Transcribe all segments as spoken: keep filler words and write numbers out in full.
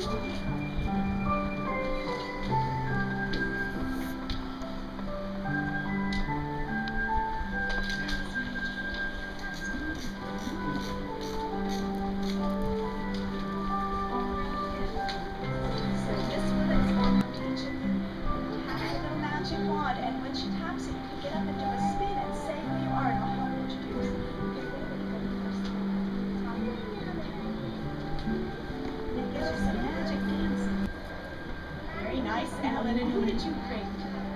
And who did you bring?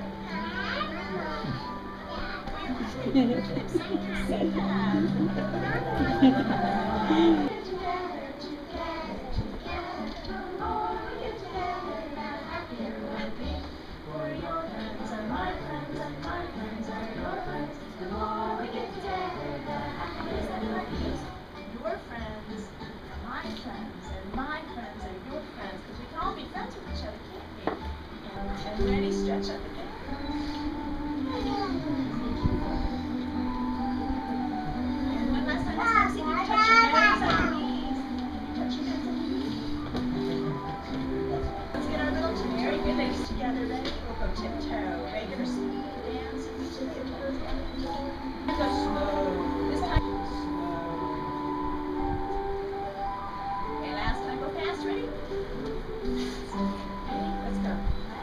Your friends, my friends, and my friends are your friends, because we can all be friends with each other, can't we? And ready, stretch up again. And one last time, let's see if you can touch your nose on your knees. Touch your nose on your knees. Let's get our little very good legs together. Ready? We'll go tiptoe. Regular speed dance. Reach the toes down. And go slow. This time, slow. Okay, last time, go fast. Ready? Ready? Let's go.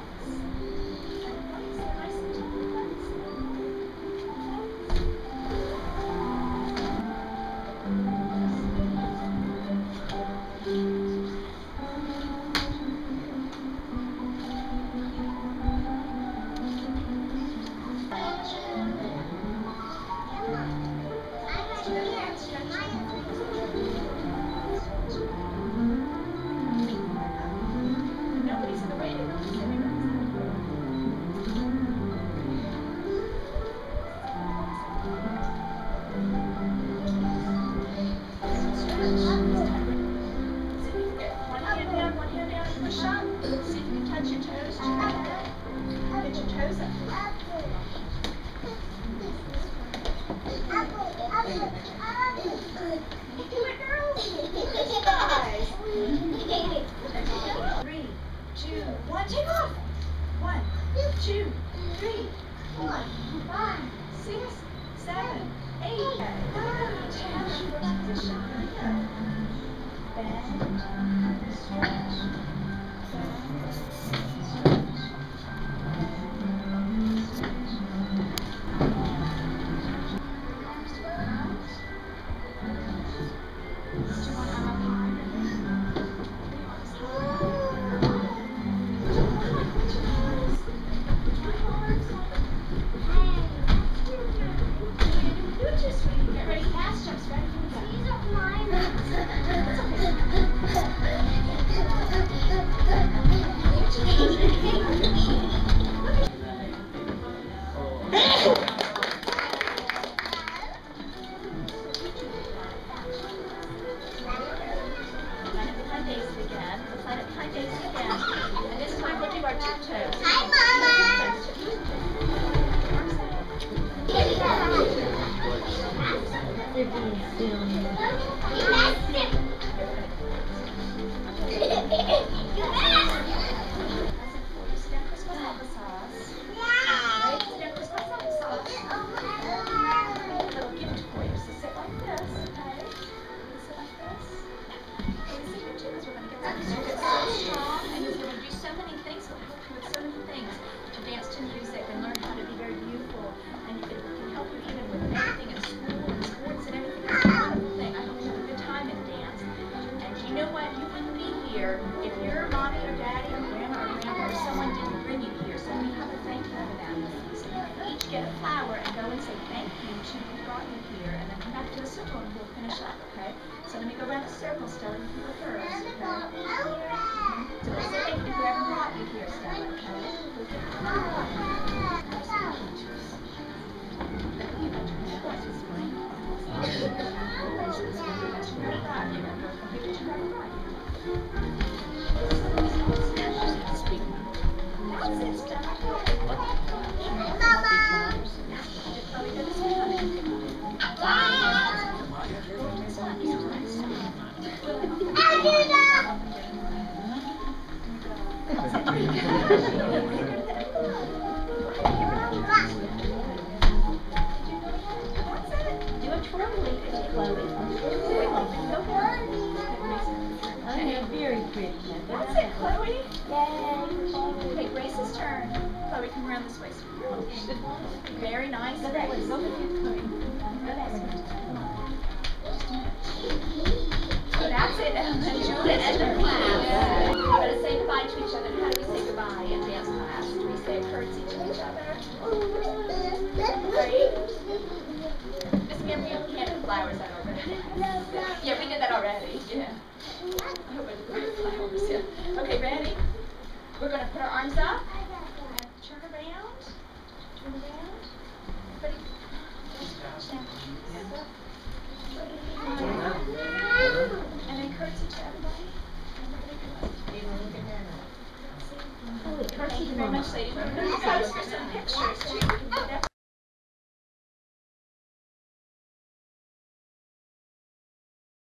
Three, two, one, take off. One, two, three, four, five, six, seven, eight. Position. Bend, stretch, bend, stretch. If your mommy or daddy or grandma or grandpa or someone didn't bring you here, so we have to thank you for them. So you each get a flower and go and say thank you to who brought you here, and then come back to the circle and we'll finish up, okay? So let me go around the circle, Stella, you can go first, okay? So let's say thank you to whoever brought you here, Stella, okay? Okay, Grace's turn. Chloe, come around this way. Very nice. Grace. So that's it. And then Juliet and the class. Yeah. We're going to say goodbye to each other. How do we say goodbye in dance class? Do we say a curtsy to each other? Right? Miss Mary, you can't do flowers that already. Yeah, we did that already. Yeah. I hope I did the flowers. Yeah. Okay, ready? We're going to put our arms up. And turn around. Turn around. Everybody. And then curtsy to everybody. Thank you very much, ladies. We're going to post for some pictures too.